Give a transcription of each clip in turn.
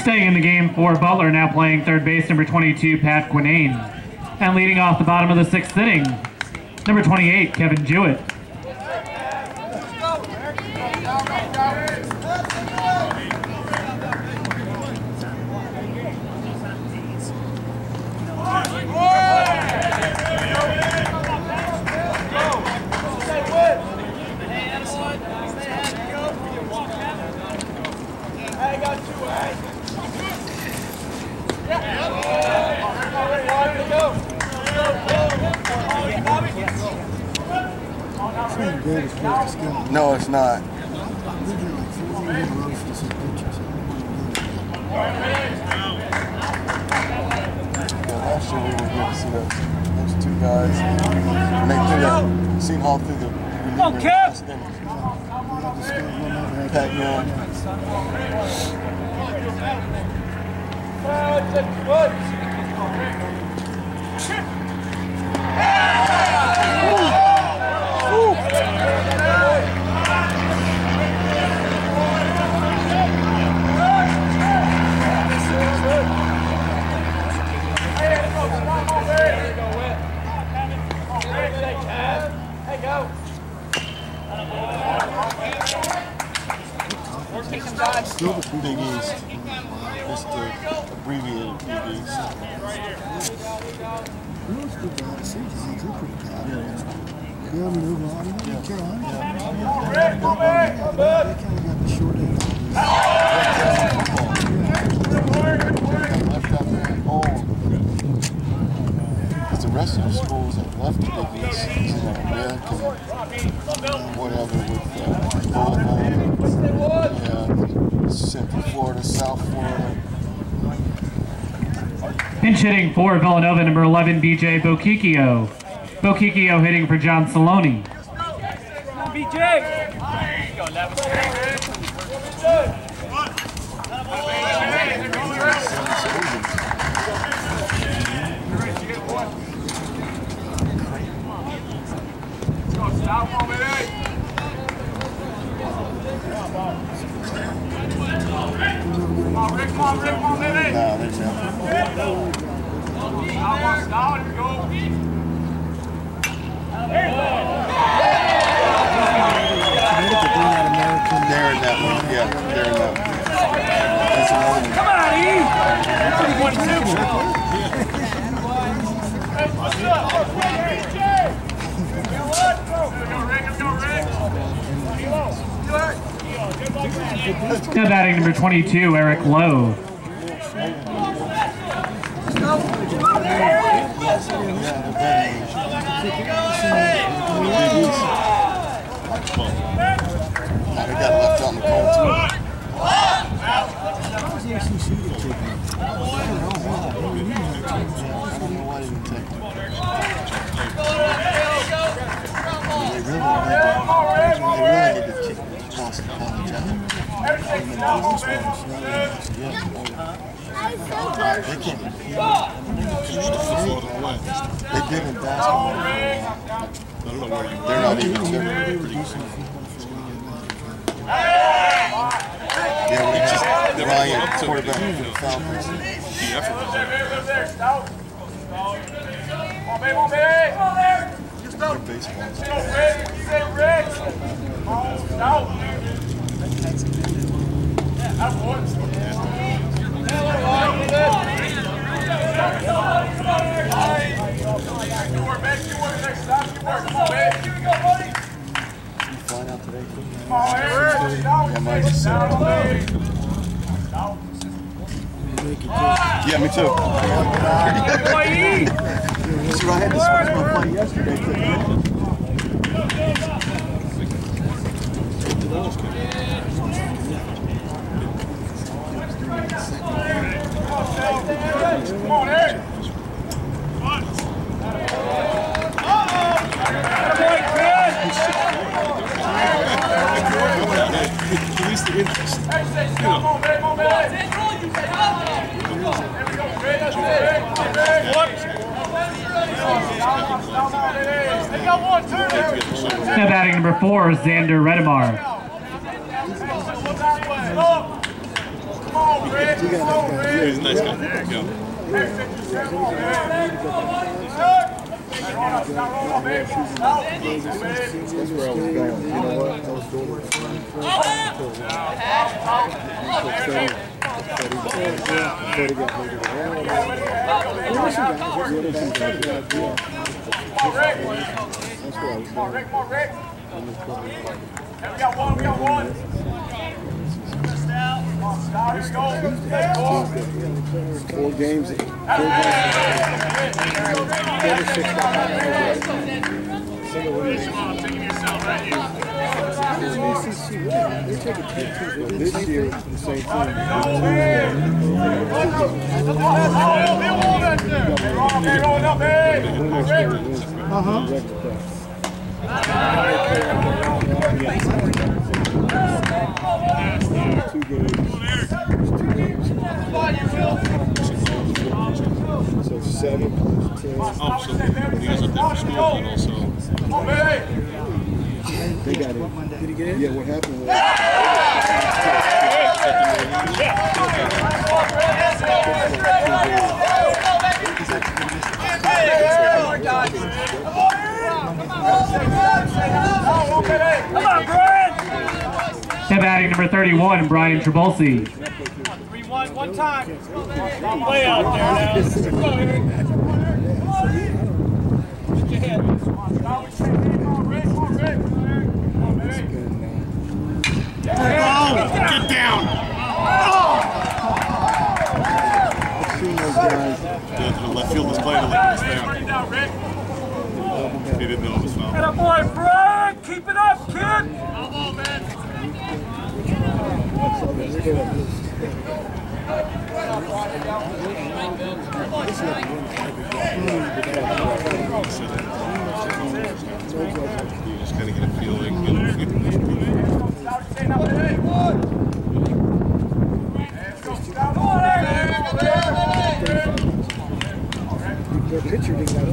Staying in the game for Butler, now playing third base, number 22, Pat Quinane. And leading off the bottom of the sixth inning, number 28, Kevin Jewett. No, it's not. Last year we were good to see those two guys. And they threw that Seton Hall through the last inning. Pat Young. Big East. Just the abbreviated Big East. Because the rest of the schools that left the Big East, American, whatever, with Central Florida, South Florida. Pinch hitting for Villanova, number 11, BJ Bokikio. Bokikio hitting for John Saloni. BJ! Now batting number 22, Eric Lowe. They got left on the cold too. They did in basketball. They're not even Ryan, quarterback for the Falcons. Flying out today? Yeah, me too. So I had to switch my flight yesterday. Come on, Eric. At least the interest. Now batting number 4, Xander Redemar. He's a nice guy. There you go. That's where I was going. You know what? I was doing it. We got one. 4 games. 4 This year, the same thing. So 7 plus 10. Oh, so you guys up there for school and also. They got it. Did he get it? Yeah, what happened was. Step batting number 31, Brian Trabolsi. 3-1, one time. Way out there now. Put your head. Get down! The left field is playing a little bit down. He didn't know it was foul. Get a boy, Brian! Keep it up, kid! Come on, man! You just kind of get a feeling. The pitcher didn't have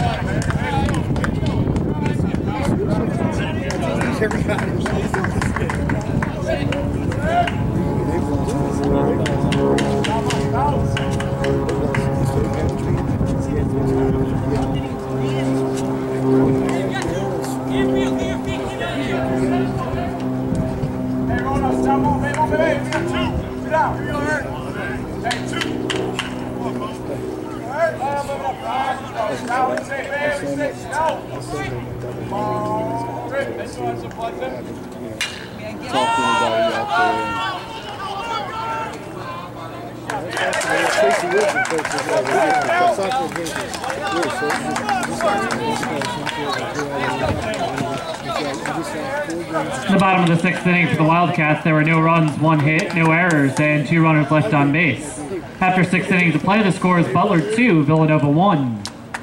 In the bottom of the 6th inning for the Wildcats, there were no runs, 1 hit, no errors, and 2 runners left on base. After 6 innings of play, the score is Butler 2, Villanova 1.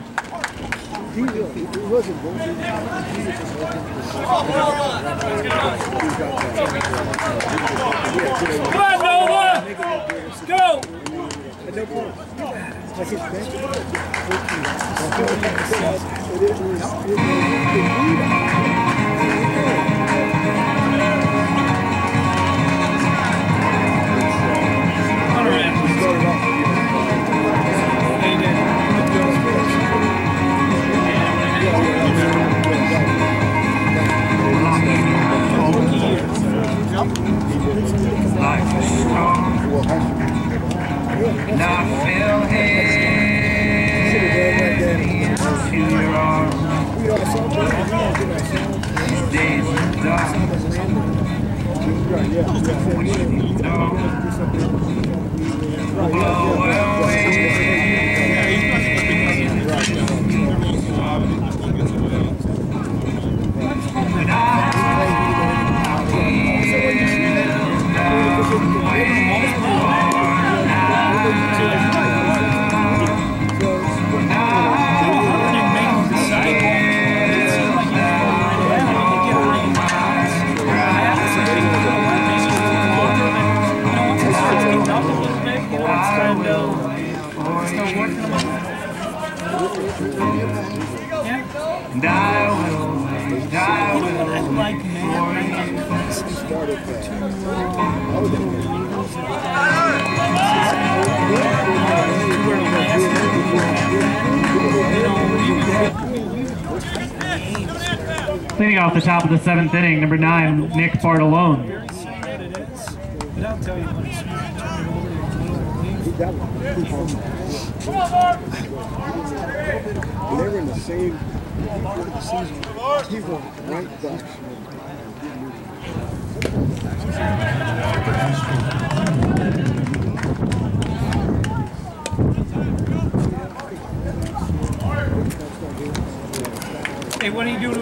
Come on, Nova! Let's go! And I will wait, I will wait for you. Leading off the top of the 7th inning, number 9, Nick Bartolone. They were in the same season. He won right back. Hey, what are you doing